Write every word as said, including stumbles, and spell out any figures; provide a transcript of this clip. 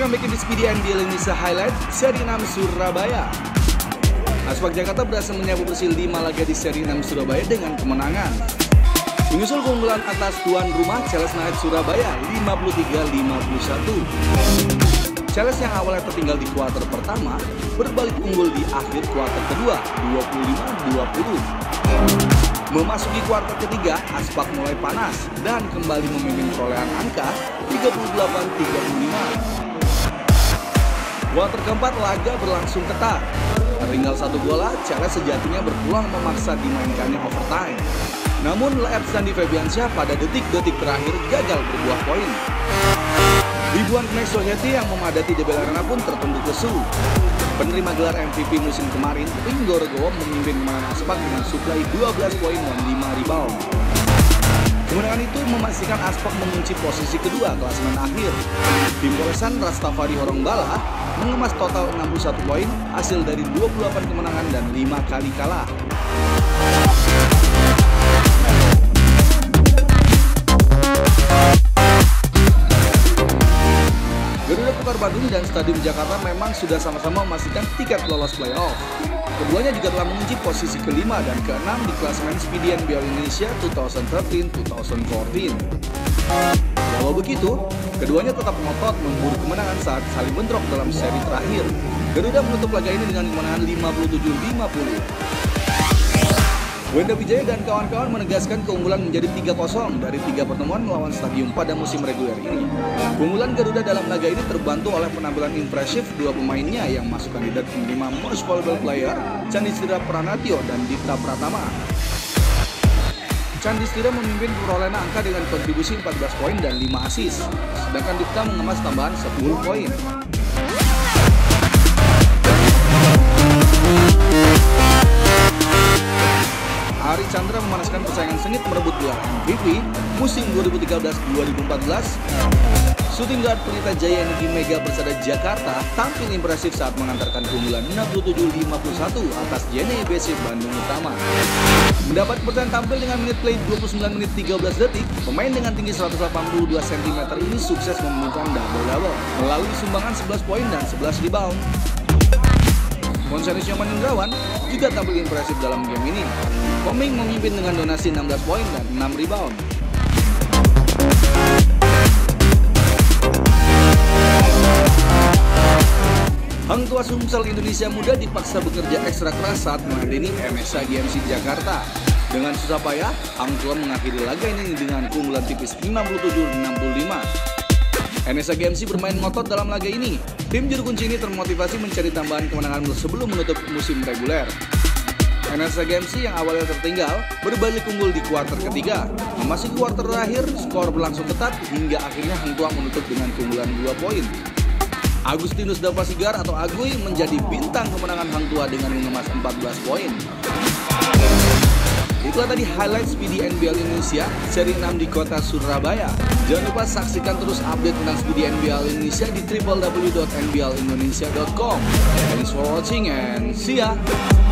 Welcome back to Speedy N B L Indonesia Highlight Seri enam Surabaya. Aspak Jakarta berhasil menyapu bersih lima laga di Seri enam Surabaya dengan kemenangan. Menyusul keunggulan atas tuan rumah Challes Knights Surabaya lima puluh tiga lima puluh satu. Challes yang awalnya tertinggal di kuarter pertama berbalik unggul di akhir kuarter kedua dua puluh lima dua puluh. Memasuki kuarter ketiga, Aspak mulai panas dan kembali memimpin perolehan angka tiga puluh delapan tiga puluh lima. Kuarter keempat laga berlangsung ketat. Tinggal satu bola, Challes sejatinya berpeluang memaksa dimainkannya overtime. Namun Leers Sandi Febiansyah pada detik-detik terakhir gagal berbuah poin. Ribuan Knights Soheti yang memadati D B L Arena pun tertunduk lesu. Penerima gelar M V P musim kemarin, Ringo Regowo memimpin kemenangan Aspak dengan suplai dua belas poin dan lima rebound. Kemenangan itu memastikan Aspak mengunci posisi kedua klasemen akhir. Tim Polesan Rastafari Horongbala mengemas total enam puluh satu poin hasil dari dua puluh delapan kemenangan dan lima kali kalah. Bandung dan Stadium Jakarta memang sudah sama-sama memastikan tiket lolos playoff. Keduanya juga telah mengunci posisi kelima dan keenam di klasemen Speedy N B L Indonesia dua ribu tiga belas dua ribu empat belas. Walau begitu, keduanya tetap ngotot memburu kemenangan saat saling bentrok dalam seri terakhir. Garuda menutup laga ini dengan kemenangan lima puluh tujuh lima puluh. Wenda Wijaya dan kawan-kawan menegaskan keunggulan menjadi tiga kosong dari tiga pertemuan melawan Stadium pada musim reguler ini. Keunggulan Garuda dalam laga ini terbantu oleh penampilan impresif dua pemainnya yang masuk kandidat penerima Most Valuable Player, Candistira Pranatyo dan Dipta Pratama. Candistira memimpin perolehan angka dengan kontribusi empat belas poin dan lima assist, sedangkan Dipta mengemas tambahan sepuluh poin. Ari Chandra memanaskan persaingan sengit merebut gelar M V P musim dua ribu tiga belas dua ribu empat belas. Shooting guard Pelita Jaya Energi Mega Persada Jakarta tampil impresif saat mengantarkan keunggulan enam puluh tujuh lima puluh satu atas J N E B C Bandung Utama. Mendapat kepercayaan tampil dengan menit play dua puluh sembilan menit tiga belas detik, pemain dengan tinggi seratus delapan puluh dua sentimeter ini sukses memenuhkan double-double melalui sumbangan sebelas poin dan sebelas rebound. Monsenus Nyoman Indrawan juga tampil impresif dalam game ini. Koming memimpin dengan donasi enam belas poin dan enam rebound. Hang Tua Sumsel Indonesia Muda dipaksa bekerja ekstra keras saat menghadiri M S A G M C Jakarta. Dengan susah payah, Hang Tua mengakhiri laga ini dengan keunggulan tipis lima puluh tujuh enam puluh lima. M S A G M C bermain ngotot dalam laga ini. Tim juru kunci ini termotivasi mencari tambahan kemenangan sebelum menutup musim reguler. M S A G M C yang awalnya tertinggal berbalik unggul di kuarter ketiga. Memasuki kuarter terakhir, skor berlangsung ketat hingga akhirnya Hang Tua menutup dengan keunggulan dua poin. Agustinus Davasigar atau Aguy menjadi bintang kemenangan Hang Tua dengan mengemas empat belas poin. Itulah tadi highlight Speedy N B L Indonesia Seri enam di kota Surabaya. Jangan lupa saksikan terus update tentang Speedy N B L Indonesia di w w w dot n b l indonesia dot com. Thanks for watching and see ya!